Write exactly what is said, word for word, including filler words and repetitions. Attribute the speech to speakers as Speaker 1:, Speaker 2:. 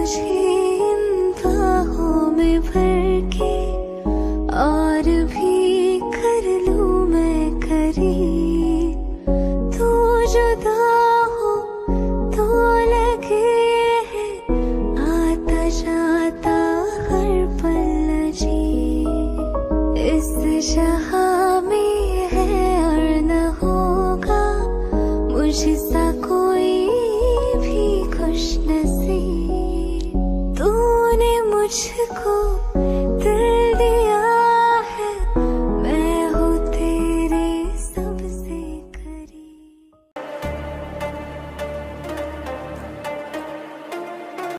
Speaker 1: तुझे इन बाहों में भर के और भी कर लूं मैं करीब। तू जुदा हो तो लगे है आता जाता हर पल अजीब। इस जहां में है और न होगा मुझसा कोई भी खुश नसीब। तूने मुझको